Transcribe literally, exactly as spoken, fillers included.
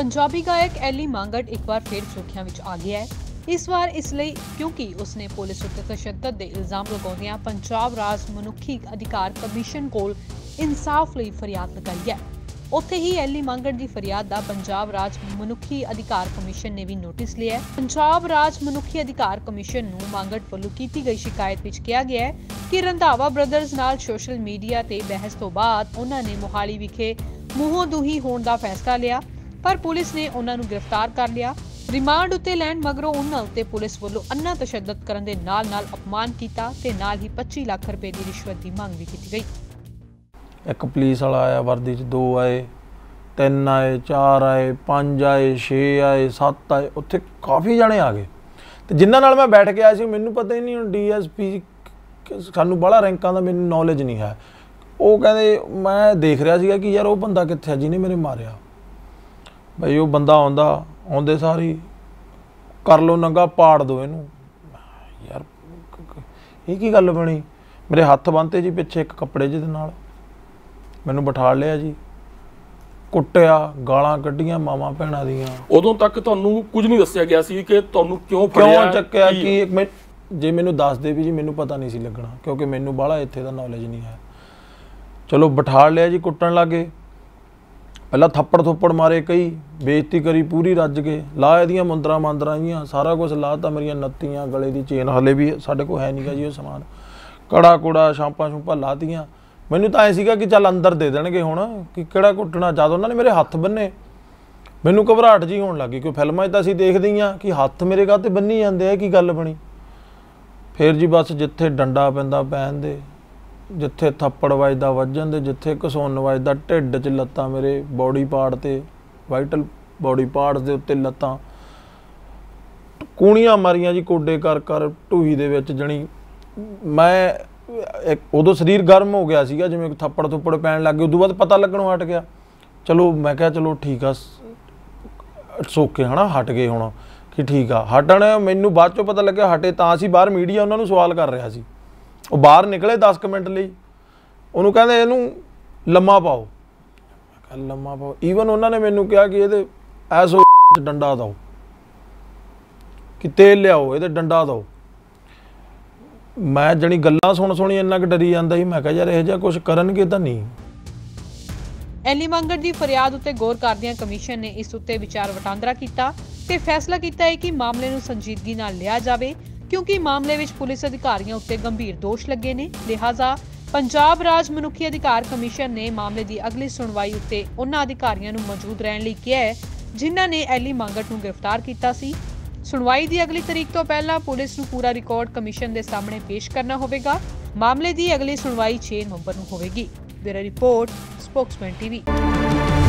पंजाबी गायक एली मांगट एक बार फिर सुर्खियां विच आ गया है। इस बार इसलिए क्योंकि उसने पुलिस उत्ते तशद्दद के इल्जाम लगाउंदियां पंजाब राज मनुखी अधिकार कमीशन कोल इंसाफ लई फरियाद लगाई है। उत्थे ही एली मांगट की फरियाद का पंजाब राज मनुखी अधिकार कमीशन ने भी नोटिस लिया है। पंजाब राज मनुखी अधिकार कमीशन नूं मांगट वल्लों कीती गई शिकायत विच कहा गया है कि रंधावा ब्रदर्स नाल सोशल मीडिया ते बहस तो बाद उन्हां ने मोहाली विखे मूहों दूही होण दा फैसला लिया, पर पुलिस ने उन्हां नूं गिरफ्तार कर लिया। रिमांड उत्ते लैण मगरों उन्हां उत्ते पुलिस वल्लों अन्ना तशद्दद करन दे नाल नाल अपमान कीता ते नाल ही पच्ची लाख रुपए की रिश्वत की मंग भी की गई। एक पुलिस वाला आया वर्दी च, दो आए, तीन आए, चार आए, पांच आए, छे आए, सत्त आए, उत्थे काफ़ी जने आ गए। तो जिन्हां नाल मैं बैठ के आया सी मैनूं पता ही नहीं हुण डी एस पी सानूं बड़ा रैंकां दा मैनूं नॉलेज नहीं है। वो कहते मैं देख रहा सीगा कि यार वो बंदा कित्थे है जिन्हें मेरे मारिया। बई वो बंदा आउंदा आउंदे सारी कर लो नंगा पाड़ दो इनू। यार ये की गल बनी? मेरे हत्थ बंनते जी पिछे एक कपड़े जिहदे नाल मैनू बिठा लिया जी, कुट्टिया, गालां कड्डियां मावां भैणां दियां। उदों तक तुहानूं कुछ नहीं दस्सिया गया सी कि तुहानूं क्यों क्यों चक्किया कि एक मैं जे मैनू दस दे भी जी मैनू पता नहीं सी लगना, क्योंकि मैनू बाहला इत्थे दा नॉलेज नहीं है। चलो बिठा लिया जी, कुट्टण लगे, पहला थप्पड़ थुप्पड़ मारे, कई बेइज्जती करी पूरी, रज के ला इहदियां मुंदरां मांदरां जियां सारा कुछ लाता, मेरियां नत्तियां, गले की चेन हले भी साडे कोल है नहीं गा जी वो समान, कड़ा कुड़ा छांपा छूंपा लातियां। मैनू तो ऐ सीगा कि चल अंदर दे देणगे हुण कि किहड़ा कुट्टना। जद उन्होंने मेरे हत्थ बन्ने मैनू घबराहट जी होण लगी, क्योंकि फिल्मां तो असीं देखदे ही कि हत्थ मेरे काहते बन्नी जांदे आ, की गल बनी। फिर जी बस जिथे डंडा पैंदा पैन दे, जिथे थप्पड़ वजदा वजन दे, जिथे घसुन वजदा ढिड च लत्तां मेरे बॉडी पार्ट ते वाइटल बॉडी पार्ट्स दे उत्ते लत्तां कूणियां मारियां जी कोडे कर कर ढूही दे विच। जणी मैं एक उदों शरीर गर्म हो गया सीगा, जिवें थप्पड़ थुप्पड़ पैण लग गए। उदों बाद पता लगणों हट गया। चलो मैं कहा चलो ठीक आ सोके है ना हट गए हुण कि ठीक आ हटण। मैनू बाद चों पता लग्या हटे तां सी बाहर मीडिया उन्हां नूं सवाल कर रहा सी। वो बाहर निकले दस क मिनट लई, उन्होंने कहते इनू लम्मा पाओ, लम्मा पाओ। ईवन उन्होंने मैनू कहा कि ये ऐसो डंडा दो, कि तेल लियाओ ये डंडा दो। मैं जणी गल्लां सुन सुनी इन्ना क डरी जांदा ही। मैं कहा यार इहो जिहा कुछ करनगे तां नहीं। एली मांगट की फरियाद उत्ते गौर करदियां कमीशन ने इस उत्ते विचार वटांदरा कीता ते फैसला कीता है कि मामले नूं संजीदगी नाल लिया जावे, क्योंकि मामले विच पुलिस अधिकारियों उत्ते गंभीर दोष लगे ने। लिहाजा पंजाब राज मनुखी अधिकार कमीशन ने मामले की अगली सुनवाई उत्ते उन्हां अधिकारियों नूं मौजूद रहण लई किहा है जिन्हां ने एली मांगट नूं गिरफ्तार कीता सी। सुनवाई की अगली तरीक तो पहला पुलिस नूं पूरा रिकॉर्ड कमीशन के सामने पेश करना होवेगा। मामले की अगली सुनवाई छे नवंबर नूं होवेगी। Bureau report, spokesman TV.